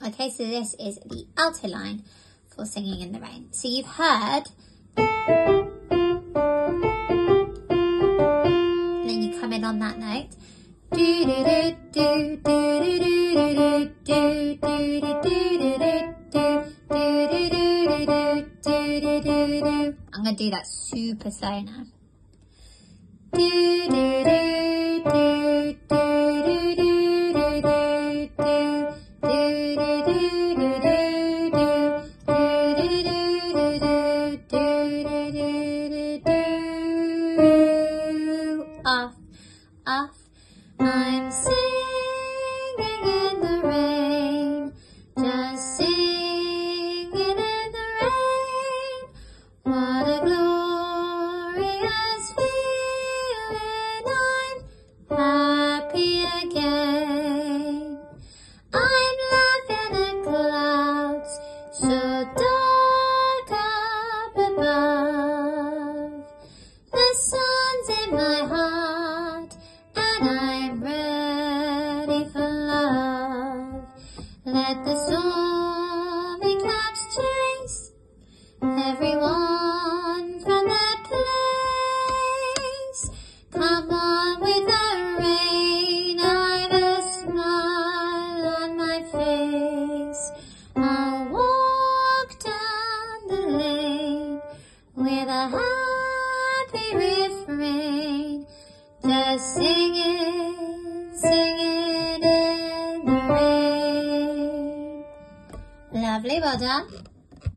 Okay, so this is the alto line for singing in the rain. So you've heard, and then you come in on that note. I'm going to do that super slow now. Off, off, I'm singing in the rain, just singing in the rain. What a glorious feeling, I'm happy again. I'm laughing at clouds so dark up above. The sun's in my heart and I'm ready for love. Let the stormy clouds chase everyone from their place. Come on with the rain, I've a smile on my face. I'll walk down the lane with a happy refrain, just singing, singing in the rain. Lovely, well done.